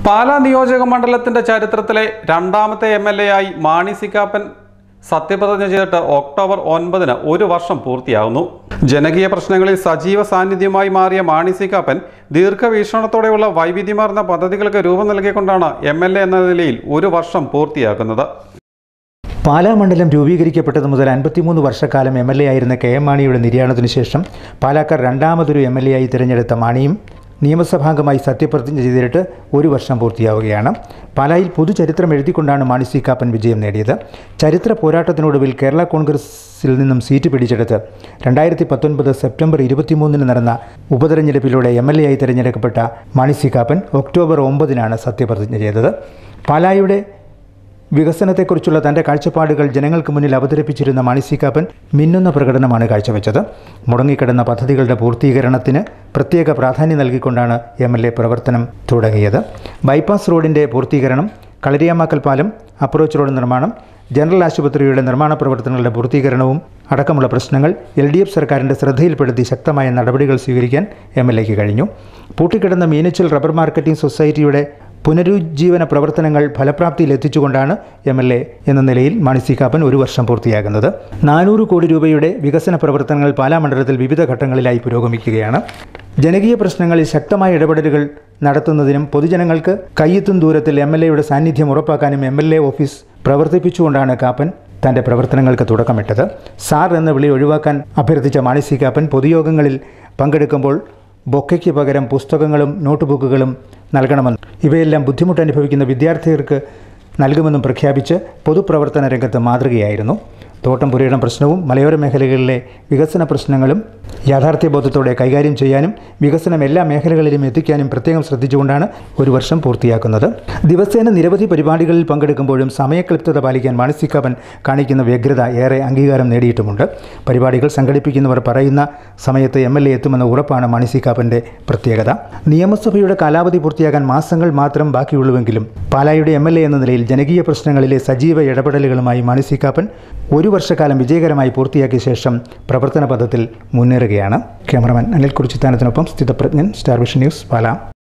പാലാ നിയോജക മണ്ഡലത്തിന്റെ ചരിത്രത്തിലെ രണ്ടാമത്തെ MLA ആയി മാണി സി കാപ്പൻ സത്യപ്രതിജ്ഞ ചെയ്തിട്ട് ഒക്ടോബർ 9-ന് ഒരു വർഷം പൂർത്തിയാകുന്നു. ജനകീയ പ്രശ്നങ്ങളിൽ സജീവ സാന്നിധ്യമായി മാറിയ മാണി സി കാപ്പൻ ദീർഘവീക്ഷണത്തോടെയുള്ള വൈവിധ്യമാർന്ന പദ്ധതികൾക്ക് രൂപം നൽകിക്കൊണ്ടാണ് MLA എന്ന നിലയിൽ ഒരു വർഷം പൂർത്തിയാക്കുന്നത്. പാലാ മണ്ഡലം രൂപീകരിക്കപ്പെട്ടത് മുതൽ 53 വർഷക്കാലം MLA ആയിരുന്ന KM മാണിയുടെ നിര്യാണത്തിനു ശേഷം പാലക്കാർ രണ്ടാമതൊരു MLA ആയി തിരഞ്ഞെടുത്ത മാണിയും നിയമസഭാംഗമായി സത്യപ്രതിജ്ഞ ചെയ്തിട്ട് ഒരു വർഷം പൂർത്തിയാവുകയാണ്. പാലായിൽ പൊതുചരിത്രം എഴുതിക്കൊണ്ടാണ് മാണി സി കാപ്പൻ വിജയം നേടിയത്. ചരിത്ര പോരാട്ടത്തിനൊടുവിൽ കേരള കോൺഗ്രസിൽ നിന്നും സീറ്റ് പിടിച്ചെടുത്ത് 2019 സെപ്റ്റംബർ 23-ന് നടന്ന ഉപതെരഞ്ഞെടുപ്പിലൂടെ MLA ആയി തിരഞ്ഞെടുക്കപ്പെട്ട മാണി സി കാപ്പൻ ഒക്ടോബർ 9-നാണ് സത്യപ്രതിജ്ഞ ചെയ്തത്. പാലായുടെ വികസനത്തെക്കുറിച്ചുള്ള തൻ്റെ കാഴ്ചപ്പാടുകൾ ജനങ്ങൾക്ക് മുന്നിൽ അവതരിപ്പിച്ചിരുന്ന മാണി സി കാപ്പൻ മിന്നുന്ന പ്രകടനമാണ് കാഴ്ചവെച്ചത്. മുടങ്ങിക്കിടന്ന പദ്ധതികളുടെ പൂർത്തീകരണത്തിന് പ്രത്യേക പ്രാധാന്യം നൽകിക്കൊണ്ടാണ് MLA പ്രവർത്തനം തുടങ്ങിയത്. ബൈപ്പാസ് റോഡിൻ്റെ പൂർത്തീകരണം, കളരിയാമാക്കൽ പാലം, അപ്രോച്ച് റോഡ് നിർമ്മാണം, ജനറൽ ആശുപത്രിയുടെ നിർമ്മാണ പ്രവർത്തനങ്ങളുടെ പൂർത്തീകരണവും അടക്കമുള്ള പ്രശ്നങ്ങൾ LDF സർക്കാരിൻ്റെ ശ്രദ്ധയിൽപ്പെടുത്തി ശക്തമായ നടപടികൾ സ്വീകരിക്കാൻ MLAക്ക് കഴിഞ്ഞു. പൂട്ടിക്കിടന്ന മീനച്ചിൽ റബ്ബർ മാർക്കറ്റിംഗ് സൊസൈറ്റിയുടെ പുനരുജ്ജീവന പ്രവർത്തനങ്ങൾ ഫലപ്രാപ്തിയിലെത്തിച്ചുകൊണ്ടാണ് MLA എന്ന നിലയിൽ മാണി സി കാപ്പൻ ഒരു വർഷം പൂർത്തിയാകുന്നത്. 400 കോടി രൂപയുടെ വികസന പ്രവർത്തനങ്ങൾ പാലാ മണ്ഡലത്തിൽ വിവിധ ഘട്ടങ്ങളിലായി പുരോഗമിക്കുകയാണ്. ജനകീയ പ്രശ്നങ്ങളിൽ ശക്തമായ ഇടപെടലുകൾ നടത്തുന്നതിനും പൊതുജനങ്ങൾക്ക് കയ്യെത്തും ദൂരത്തിൽ MLAയുടെ സാന്നിധ്യം ഉറപ്പാക്കാനും MLA ഓഫീസ് പ്രവർത്തിപ്പിച്ചുകൊണ്ടാണ് കാപ്പൻ തൻ്റെ പ്രവർത്തനങ്ങൾക്ക് തുടക്കമിട്ടത്. സാർ എന്ന വിളി ഒഴിവാക്കാൻ അഭ്യർത്ഥിച്ച മാണി സി കാപ്പൻ പൊതുയോഗങ്ങളിൽ പങ്കെടുക്കുമ്പോൾ ബൊക്കയ്ക്ക് പകരം പുസ്തകങ്ങളും നോട്ട് ബുക്കുകളും നൽകണമെന്നും ഇവയെല്ലാം ബുദ്ധിമുട്ടനുഭവിക്കുന്ന വിദ്യാർത്ഥികൾക്ക് നൽകുമെന്നും പ്രഖ്യാപിച്ച് പൊതുപ്രവർത്തന രംഗത്ത് മാതൃകയായിരുന്നു. തോട്ടം പുരയിടം പ്രശ്നവും മലയോര മേഖലകളിലെ വികസന പ്രശ്നങ്ങളും യാഥാർത്ഥ്യബോധത്തോടെ കൈകാര്യം ചെയ്യാനും വികസനം എല്ലാ മേഖലകളിലും എത്തിക്കാനും പ്രത്യേകം ശ്രദ്ധിച്ചുകൊണ്ടാണ് ഒരു വർഷം പൂർത്തിയാക്കുന്നത്. ദിവസേന നിരവധി പരിപാടികളിൽ പങ്കെടുക്കുമ്പോഴും സമയക്ലിപ്തത പാലിക്കാൻ മാണി സി കാപ്പൻ കാണിക്കുന്ന വ്യഗ്രത ഏറെ അംഗീകാരം നേടിയിട്ടുമുണ്ട്. പരിപാടികൾ സംഘടിപ്പിക്കുന്നവർ പറയുന്ന സമയത്ത് MLA എത്തുമെന്ന ഉറപ്പാണ് മാണി സി കാപ്പൻ്റെ പ്രത്യേകത. നിയമസഭയുടെ കാലാവധി പൂർത്തിയാകാൻ മാസങ്ങൾ മാത്രം ബാക്കിയുള്ളുവെങ്കിലും പാലായുടെ MLA എന്ന നിലയിൽ ജനകീയ പ്രശ്നങ്ങളിലെ സജീവ ഇടപെടലുകളുമായി മാണി സി കാപ്പൻ ഒരു വർഷക്കാലം വിജയകരമായി പൂർത്തിയാക്കിയ ശേഷം പ്രവർത്തന പഥത്തിൽ മുന്നേറുകയാണ്. ക്യാമറമാൻ അനിൽ കുറിച്ചിത്താനത്തിനൊപ്പം സ്ഥിതപ്രജ്ഞൻ, സ്റ്റാർവിഷൻ ന്യൂസ്, പാലാ.